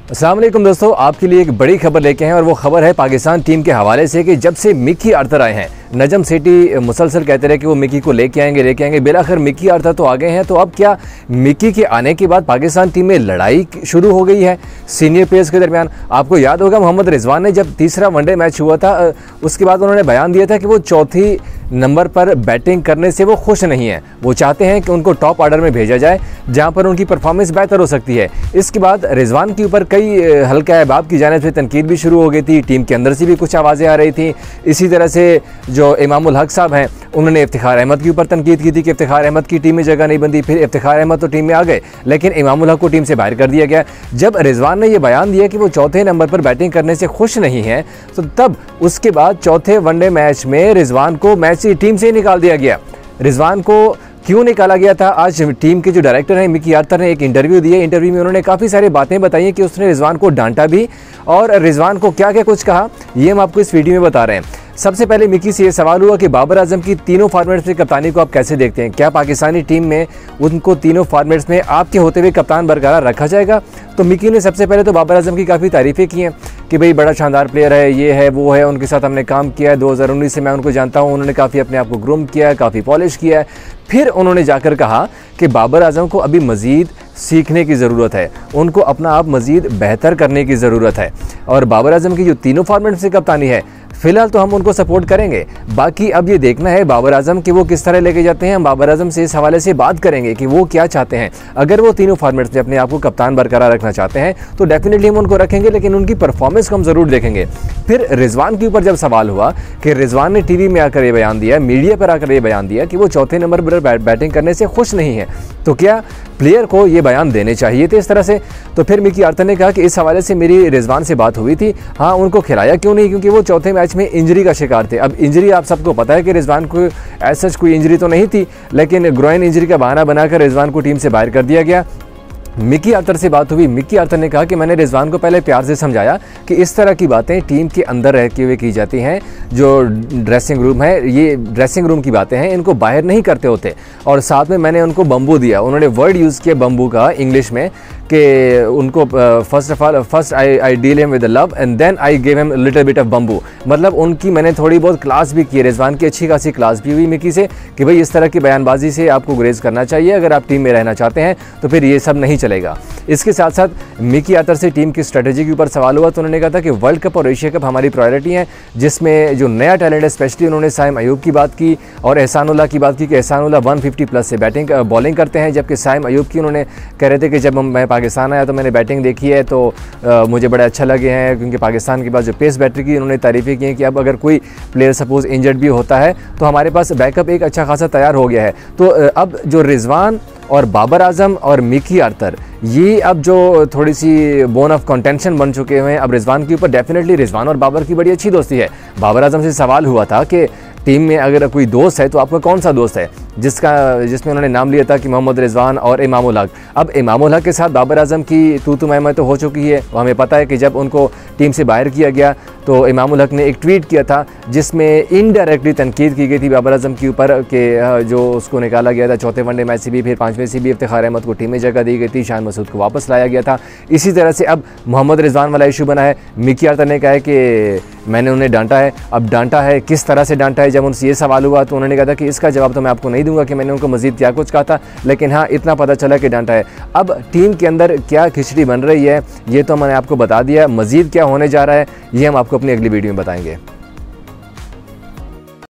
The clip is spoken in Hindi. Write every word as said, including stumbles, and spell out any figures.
अस्सलाम वालेकुम दोस्तों, आपके लिए एक बड़ी खबर लेके हैं और वो खबर है पाकिस्तान टीम के हवाले से कि जब से मिकी आर्थर आए हैं, नजम सेठी मुसलसल कहते रहे कि वो मिकी को लेके आएंगे लेके आएंगे बिलाखिर मिकी आर्थर तो आ गए हैं। तो अब क्या मिकी के आने के बाद पाकिस्तान टीम में लड़ाई शुरू हो गई है सीनियर प्लेयर्स के दरमियान? आपको याद होगा मोहम्मद रिजवान ने जब तीसरा वनडे मैच हुआ था उसके बाद उन्होंने बयान दिया था कि वो चौथी नंबर पर बैटिंग करने से वो खुश नहीं है, वो चाहते हैं कि उनको टॉप ऑर्डर में भेजा जाए जहां पर उनकी परफॉर्मेंस बेहतर हो सकती है। इसके बाद रिजवान के ऊपर कई हल्का अहबाब की जानिब से तनकीद भी शुरू हो गई थी, टीम के अंदर से भी कुछ आवाज़ें आ रही थी। इसी तरह से जो इमामुल हक साहब हैं उन्होंने इफ्तिखार अहमद के ऊपर तनकीद की थी कि इफ्तिखार अहमद की टीम में जगह नहीं बनती। फिर इफ्तिखार अहमद तो टीम में आ गए लेकिन इमामुल हक को टीम से बाहर कर दिया गया। जब रिजवान ने यह बयान दिया कि वो चौथे नंबर पर बैटिंग करने से खुश नहीं है तो तब उसके बाद चौथे वनडे मैच में रिजवान को मैच से टीम से निकाल दिया गया। रिजवान को क्यों निकाला गया था? आज टीम के जो डायरेक्टर हैं मिकी आर्थर ने एक इंटरव्यू दिया। इंटरव्यू में उन्होंने काफ़ी सारी बातें बताई कि उसने रिजवान को डांटा भी और रिजवान को क्या क्या कुछ कहा, ये हम आपको इस वीडियो में बता रहे हैं। सबसे पहले मिकी से ये सवाल हुआ कि बाबर आजम की तीनों फॉर्मेट्स में कप्तानी को आप कैसे देखते हैं? क्या पाकिस्तानी टीम में उनको तीनों फॉर्मेट्स में आपके होते हुए कप्तान बरकरार रखा जाएगा? तो मिकी ने सबसे पहले तो बाबर आजम की काफ़ी तारीफ़ें की हैं कि भाई बड़ा शानदार प्लेयर है, ये है वो है, उनके साथ हमने काम किया है, दो हज़ार उन्नीस से मैं उनको जानता हूँ, उन्होंने काफ़ी अपने आप को ग्रूम किया है, काफ़ी पॉलिश किया है। फिर उन्होंने जाकर कहा कि बाबर आजम को अभी मज़ीद सीखने की ज़रूरत है, उनको अपना आप मज़ीद बेहतर करने की ज़रूरत है। और बाबर आजम की जो तीनों फॉर्मेट से कप्तानी है फिलहाल तो हम उनको सपोर्ट करेंगे, बाकी अब ये देखना है बाबर आजम कि वो किस तरह लेके जाते हैं। हम बाबर आजम से इस हवाले से बात करेंगे कि वो क्या चाहते हैं। अगर वो तीनों फॉर्मेट्स में अपने आप को कप्तान बरकरार रखना चाहते हैं तो डेफिनेटली हम उनको रखेंगे, लेकिन उनकी परफॉर्मेंस को हम ज़रूर देखेंगे। फिर रिजवान के ऊपर जब सवाल हुआ कि रिजवान ने टीवी में आकर ये बयान दिया, मीडिया पर आकर ये बयान दिया कि वो चौथे नंबर पर बैटिंग करने से खुश नहीं है, तो क्या प्लेयर को ये बयान देने चाहिए थे इस तरह से? तो फिर मिकी आर्थर ने कहा कि इस हवाले से मेरी रिजवान से बात हुई थी, हाँ उनको खिलाया क्यों नहीं, क्योंकि वो चौथे मैच में इंजरी का शिकार थे। अब इंजरी आप सबको पता है कि रिजवान को ऐसा सच कोई इंजरी तो नहीं थी, लेकिन ग्रोइन इंजरी का बहाना बनाकर रिजवान को टीम से बाहर कर दिया गया। मिकी आर्थर से बात हुई, मिकी आर्थर ने कहा कि मैंने रिजवान को पहले प्यार से समझाया कि इस तरह की बातें टीम के अंदर रहते हुए की जाती हैं, जो ड्रेसिंग रूम है ये ड्रेसिंग रूम की बातें हैं, इनको बाहर नहीं करते होते। और साथ में मैंने उनको बम्बू दिया, उन्होंने वर्ड यूज़ किया बम्बू का इंग्लिश में कि उनको first of all first I I deal him with love and then I give him little bit of bamboo. मतलब उनकी मैंने थोड़ी बहुत क्लास भी की, रिजवान की अच्छी खासी क्लास भी हुई मिकी से कि भाई इस तरह की बयानबाजी से आपको गुरेज करना चाहिए, अगर आप टीम में रहना चाहते हैं तो फिर ये सब नहीं चलेगा। इसके साथ साथ मिकी आर्थर से टीम की स्ट्रेटजी के ऊपर सवाल हुआ तो उन्होंने कहा था कि वर्ल्ड कप और एशिया कप हमारी प्रायोरिटी है, जिसमें जो नया टैलेंट है स्पेशली उन्होंने साइम अयूब की बात की और एहसानुल्लाह की बात की कि एहसानुल्लाह एक सौ पचास प्लस से बैटिंग बॉलिंग करते हैं, जबकि साइम अयूब की उन्होंने कह रहे थे कि जब मैं पाकिस्तान आया तो मैंने बैटिंग देखी है तो आ, मुझे बड़े अच्छा लगे हैं, क्योंकि पाकिस्तान के पास जो पेस बैटरी की उन्होंने तारीफ़ें की हैं कि अब अगर कोई प्लेयर सपोज इंजर्ड भी होता है तो हमारे पास बैकअप एक अच्छा खासा तैयार हो गया है। तो अब जो रिजवान और बाबर आजम और मिकी आर्थर ये अब जो थोड़ी सी बोन ऑफ कंटेंशन बन चुके हुए हैं अब रिजवान के ऊपर। डेफिनेटली रिजवान और बाबर की बड़ी अच्छी दोस्ती है। बाबर आजम से सवाल हुआ था कि टीम में अगर कोई दोस्त है तो आपका कौन सा दोस्त है, जिसका जिसमें उन्होंने नाम लिया था कि मोहम्मद रिजवान और इमामुल हक। अब इमामुल हक के साथ बाबर आजम की तू तू मैं मैं तो हो चुकी है। हमें पता है कि जब उनको टीम से बाहर किया गया तो इमामुल हक ने एक ट्वीट किया था जिसमें इनडायरेक्टली तनकीद की गई थी बाबर आजम के ऊपर कि जो उसको निकाला गया था चौथे वनडे मैच से भी, फिर पाँचवें से भी इफ्तिखार अहमद को टीम में जगह दी गई थी, शान मसूद को वापस लाया गया था। इसी तरह से अब मोहम्मद रिजवान वाला इशू बना है। मिकी आर्थर ने कहा है कि मैंने उन्हें डांटा है। अब डांटा है, किस तरह से डांटा है? जब उनसे ये सवाल हुआ तो उन्होंने कहा था कि इसका जवाब तो मैं आपको नहीं दूंगा कि मैंने उनको मजीद क्या कुछ कहा था, लेकिन हाँ इतना पता चला कि डांटा है। अब टीम के अंदर क्या खिचड़ी बन रही है ये तो मैंने आपको बता दिया, मजीद क्या होने जा रहा है ये हम आपको अपनी अगली वीडियो में बताएंगे।